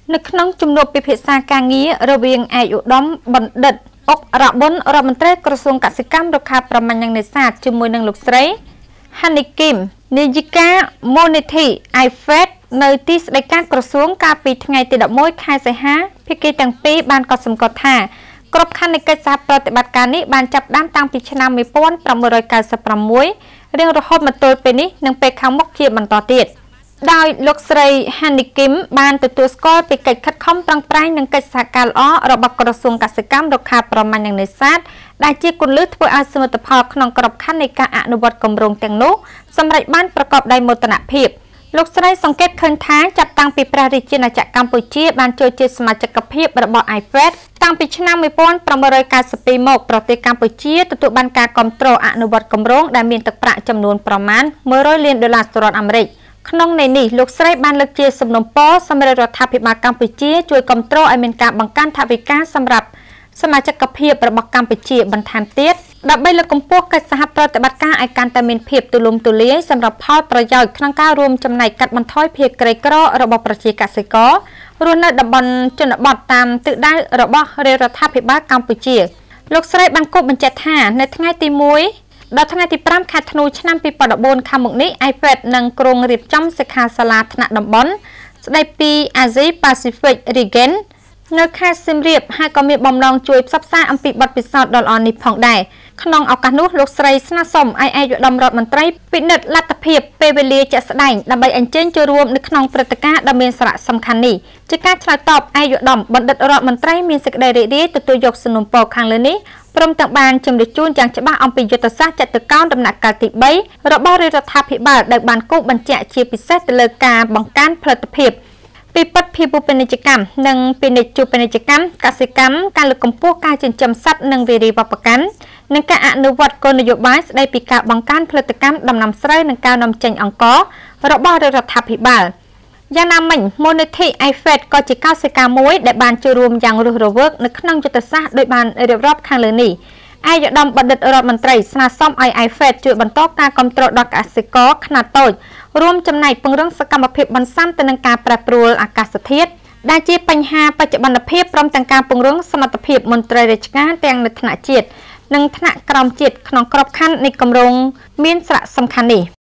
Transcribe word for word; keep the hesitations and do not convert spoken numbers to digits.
Nước nông chung nộp bị phiệt xa ca nghĩa rồi viên ai ủ đóm bẩn đật ốc rạ bốn rạ mình trế cơ xuông cả sĩ cam độc hạp ra mạnh nè sạt chung mùi nâng lục sấy Hany Kim Nijika Moneti Ifed nơi tí đại các cơ xuông ca bị ngày từ đọc mối khai giải há phía kỳ tầng pi ban có sầm có thả cọp khănในកិច្ចសហប្រតិបត្តិការនេះបានចាប់ដាំតាំងពីឆ្នាំmột nghìn tám trăm chín mươi sáuរៀងរហូតមកទល់ពេលនេះនិងពេលខាងមុខជាបន្តទៀតដោយលោកស្រី Hany Kim បានទទួលស្គាល់ពីកិច្ចខិតខំប្រឹងប្រែងនិងកិច្ចសហការល្អរបស់ក្រសួងកសិកម្មរុក្ខាប្រមាញ់និងនេសាទដែលជាគន្លឹះធ្វើឲ្យសមិទ្ធផលក្នុងក្របខ័ណ្ឌនៃការអនុវត្តគម្រោងទាំងនោះសម្រេចបានប្រកបដោយមោទនភាពលោកស្រីសង្កេតឃើញថាចាប់តាំងពីព្រះរាជាណាចក្រកម្ពុជាបានចូលជាសមាជិកភាពរបស់ Ifed តាំងពីឆ្នាំmột nghìn tám trăm chín mươi haiមកប្រទេសកម្ពុជាទទួលបានការគាំទ្រអនុវត្តគម្រោងដែលមានទឹកប្រាក់ចំនួនប្រមាណmột trămលានដុល្លារសហរដ្ឋអាមេរិកក្នុងន័យនេះលោកស្រីបានលើកជាសំណូមពរសម្រាប់រដ្ឋាភិបាលកម្ពុជាជួយគាំទ្រឲ្យមានការបង្កើនថវិកាសម្រាប់សមាជិកភាពរបស់កម្ពុជាបន្ថែមទៀតដើម្បីលើកកម្ពស់កិច្ចសហប្រតិបត្តិការឲ្យកាន់តែមានភាពទូលំទូលាយសម្រាប់ផលប្រយោជន៍ក្នុងការរួមចំណែកកាត់បន្ថយភាពក្រីក្ររបស់ប្រជាកសិកររស់នៅតំបន់ជនបទតាមទិសដៅរបស់រដ្ឋាភិបាលកម្ពុជាលោកស្រីបានគូបញ្ជាក់ថានៅថ្ងៃទីមួយដល់ថ្ងៃទី5ខែធ្នូឆ្នាំពីរពាន់ដប់បួនខាងមុខនេះ Ifed នឹងក្រុងរៀបចំសិក្ខាសាលាថ្នាក់តំបន់ស្ដីពី Asia Pacific Region នៅខេត្តសៀមរាបហើយក៏មានបំណងជួយផ្សព្វផ្សាយអំពីបទពិសោធន៍ដ៏ល្អនេះផងដែរក្នុងឱកាសនោះលោកស្រីស្នើសុំឲ្យឯកឧត្តមរដ្ឋមន្ត្រីពិនិត្យលទ្ធភាពពេលវេលាជាក់ស្ដែងដើម្បីអញ្ជើញចូលរួមនៅក្នុងព្រឹត្តិការណ៍ដ៏មានសារៈសំខាន់នេះជាការឆ្លើយតបឯកឧត្តមបណ្ឌិតរដ្ឋមន្ត្រីមានសេចក្តីរីករាយទទួលយកសំណូមពរខាងលើនេះព្រមទាំងបានជំរាបជូនយ៉ាងច្បាស់អំពីយុទ្ធសាស្ត្រចតុកោណដំណាក់កាលទី3របស់រដ្ឋាភិបាលដែលបានគូបញ្ជាក់ជាពិសេសទៅលើការបង្កើនផលិតភាពពីពិតភាវូបនីយកម្មនិងពាណិជ្ជពាណិជ្ជកម្មកសិកម្មការលើកកម្ពស់ការចិញ្ចឹមសត្វនិងវារីវប្បកម្មនិងការអនុវត្តគោលនយោបាយស្តីពីការបង្កើនផលិតកម្មដំណាំស្រូវនិងការនាំចេញអង្កររបស់រដ្ឋាភិបាលយ៉ាងណាមិញ Moneti Ifed ក៏ជាកោសិកាមួយដែលបានចូលរួមយ៉ាងរស់រវើកនៅក្នុងយុទ្ធសាស្ត្រដោយបានរៀបរាប់ខាងលើនេះឯកឧត្តមបណ្ឌិតរដ្ឋមន្ត្រីស្នើសុំឲ្យ Ifed ជួយបន្តការគាំទ្រដល់កសិករខ្នាតតូចរួមចំណែកពង្រឹងសកម្មភាពបន្ស៊ាំទៅនឹងការប្រែប្រួលអាកាសធាតុដែលជាបញ្ហាបច្ចុប្បន្នភាពព្រមទាំងការពង្រឹងសមត្ថភាពមន្ត្រីរាជការទាំងនៅថ្នាក់ជាតិនិងថ្នាក់ក្រោមជាតិក្នុងក្របខ័ណ្ឌនៃគម្រោងមានសារៈសំខាន់នេះ